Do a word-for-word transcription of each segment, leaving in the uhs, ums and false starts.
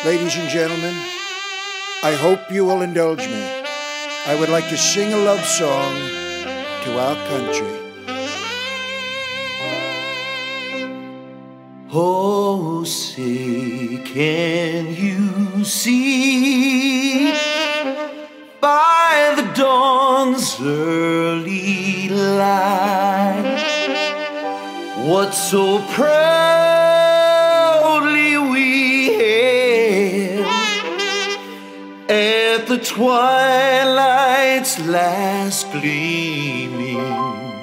Ladies and gentlemen, I hope you will indulge me. I would like to sing a love song to our country. Oh, say, can you see by the dawn's early light what so proudly we hailed at the twilight's last gleaming,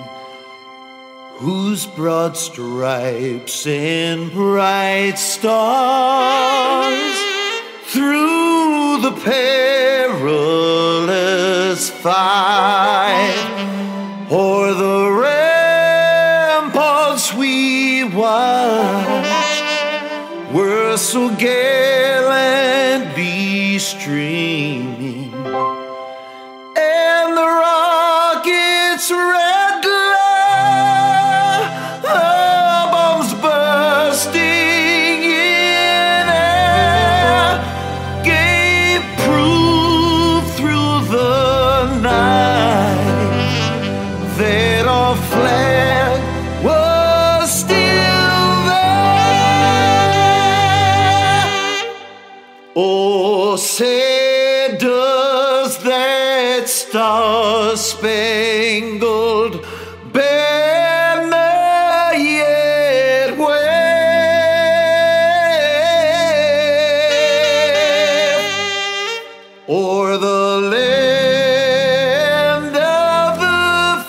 whose broad stripes and bright stars through the perilous fight o'er the ramparts we watched were so gallantly streaming, and the rockets' red bombs bursting in air gave proof through the night that our flag was still there. Oh, say, does that star-spangled banner yet wave o'er the land of the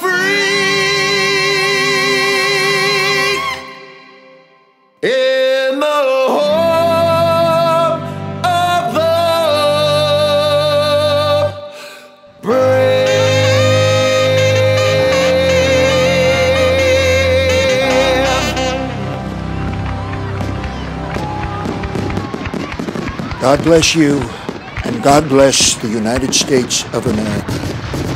free, in the home of the brave? God bless you, and God bless the United States of America.